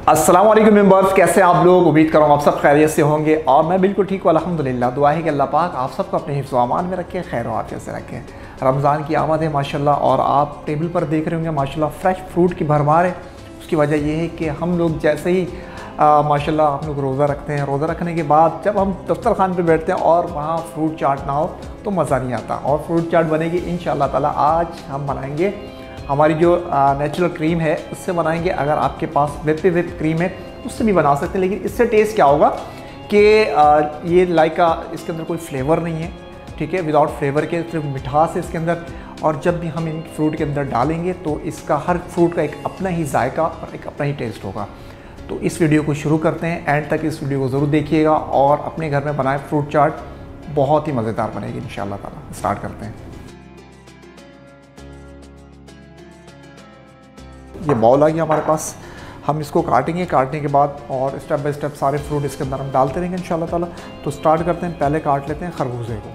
अस्सलाम वालेकुम मेंबर्स, कैसे हैं आप लोग। उम्मीद कर रहा हूँ आप सब खैरियत से होंगे और मैं बिल्कुल ठीक हूँ अल्हम्दुलिल्लाह। दुआ है कि अल्लाह पाक आप सबको अपने हिफ्ज़ व अमान में रखे, खैर व आफियत से रखे। रमज़ान की आमद है माशाल्लाह और आप टेबल पर देख रहे होंगे माशाल्लाह फ्रेश फ्रूट की भरमार है। उसकी वजह यह है कि हम लोग जैसे ही माशाल्लाह हम लोग रोज़ा रखते हैं, रोज़ा रखने के बाद जब हम दस्तरखान पर बैठते हैं और वहाँ फ्रूट चाट ना हो तो मज़ा नहीं आता। और फ्रूट चाट बनेगी इंशाअल्लाह ताला। आज हम बनाएंगे हमारी जो नेचुरल क्रीम है उससे बनाएंगे। अगर आपके पास विप क्रीम है उससे भी बना सकते हैं, लेकिन इससे टेस्ट क्या होगा कि ये लाइका इसके अंदर कोई फ्लेवर नहीं है, ठीक है, विदाउट फ्लेवर के सिर्फ मिठास है इसके अंदर। और जब भी हम इन फ्रूट के अंदर डालेंगे तो इसका हर फ्रूट का एक अपना ही जायका और एक अपना ही टेस्ट होगा। तो इस वीडियो को शुरू करते हैं, एंड तक इस वीडियो को ज़रूर देखिएगा और अपने घर में बनाएं फ्रूट चाट, बहुत ही मज़ेदार बनेगी इंशाअल्लाह ताला। स्टार्ट करते हैं। ये बाउल आ गया हमारे पास, हम इसको काटेंगे। काटने के बाद और स्टेप बाय स्टेप सारे फ्रूट इसके अंदर हम डालते रहेंगे इंशाल्लाह ताला। तो स्टार्ट करते हैं, पहले काट लेते हैं खरबूजे को।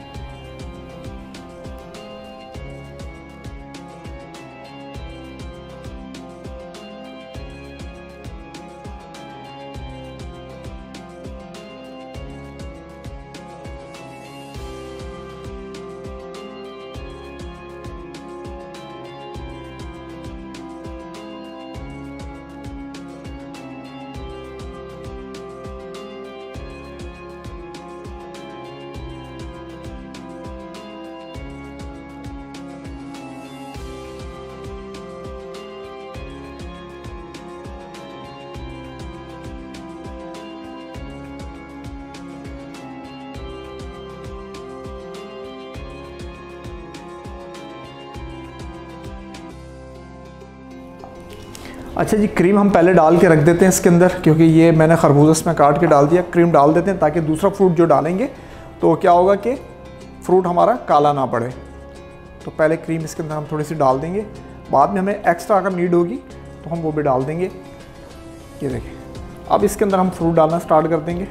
अच्छा जी, क्रीम हम पहले डाल के रख देते हैं इसके अंदर, क्योंकि ये मैंने खरबूजा इसमें काट के डाल दिया। क्रीम डाल देते हैं ताकि दूसरा फ्रूट जो डालेंगे तो क्या होगा कि फ्रूट हमारा काला ना पड़े। तो पहले क्रीम इसके अंदर हम थोड़ी सी डाल देंगे, बाद में हमें एक्स्ट्रा अगर नीड होगी तो हम वो भी डाल देंगे। ये देखिए, अब इसके अंदर हम फ्रूट डालना स्टार्ट कर देंगे।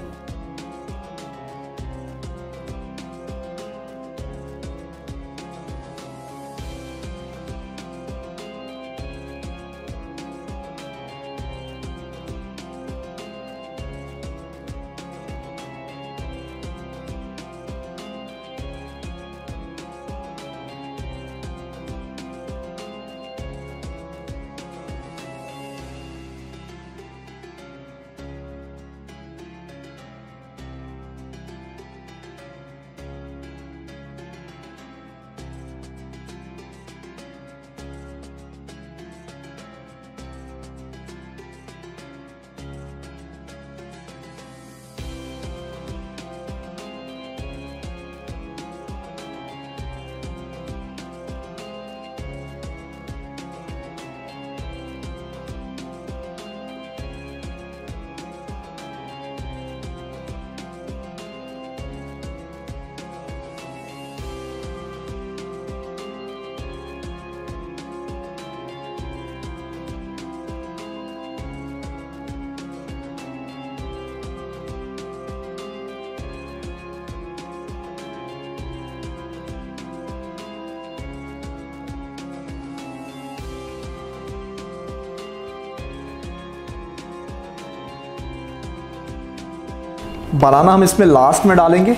बनाना हम इसमें लास्ट में डालेंगे।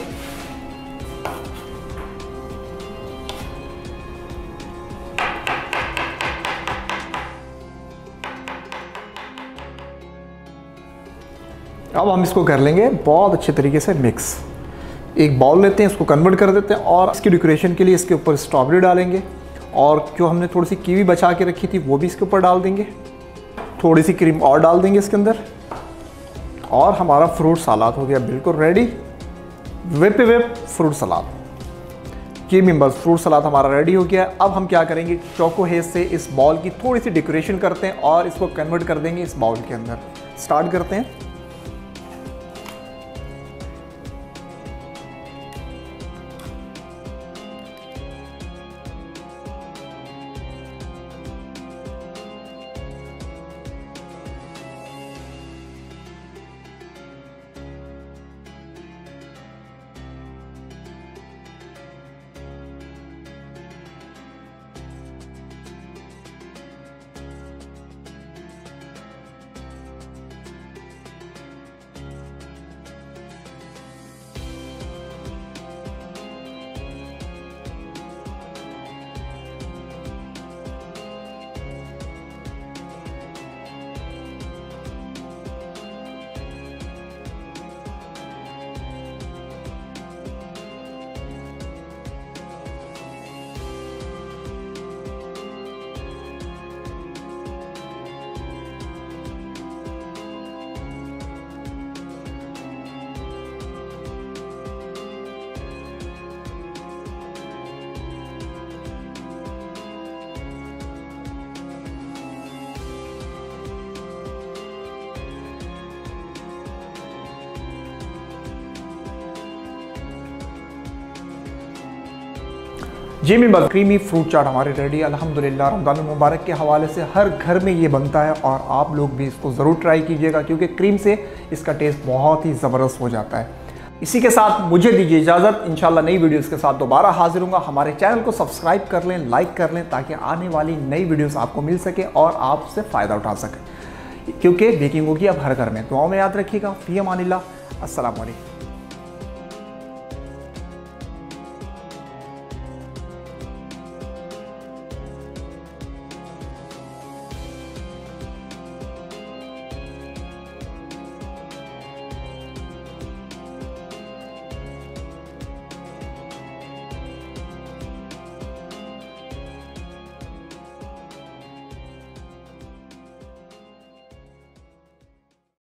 अब हम इसको कर लेंगे बहुत अच्छे तरीके से मिक्स। एक बाउल लेते हैं, इसको कन्वर्ट कर देते हैं और इसकी डेकोरेशन के लिए इसके ऊपर स्ट्रॉबेरी डालेंगे और जो हमने थोड़ी सी कीवी बचा के रखी थी वो भी इसके ऊपर डाल देंगे। थोड़ी सी क्रीम और डाल देंगे इसके अंदर और हमारा फ्रूट सलाद हो गया बिल्कुल रेडी। विप फ्रूट सलाद। जी मेंबर्स, फ्रूट सलाद हमारा रेडी हो गया। अब हम क्या करेंगे, चोको हेज़ से इस बाउल की थोड़ी सी डेकोरेशन करते हैं और इसको कन्वर्ट कर देंगे इस बाउल के अंदर। स्टार्ट करते हैं। जी मैं बस क्रीमी फ्रूट चाट हमारी रेडी अल्हम्दुलिल्लाह। रमज़ान मुबारक के हवाले से हर घर में ये बनता है और आप लोग भी इसको ज़रूर ट्राई कीजिएगा क्योंकि क्रीम से इसका टेस्ट बहुत ही ज़बरदस्त हो जाता है। इसी के साथ मुझे दीजिए इजाज़त, इंशाल्लाह नई वीडियोस के साथ दोबारा हाजिर हूँगा। हमारे चैनल को सब्सक्राइब कर लें, लाइक कर लें ताकि आने वाली नई वीडियोस आपको मिल सके और आपसे फ़ायदा उठा सकें, क्योंकि बेकिंग होगी अब हर घर में। दुआओं में याद रखिएगा। फ़ी अमानिल्लाह, अस्सलाम वालेकुम।